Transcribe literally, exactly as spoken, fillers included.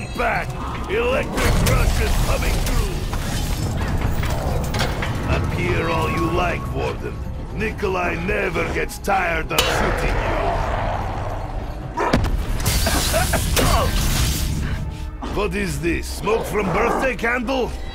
Stand back! Electric rush is coming through! Appear all you like, Warden. Nikolai never gets tired of shooting you. What is this? Smoke from birthday candle?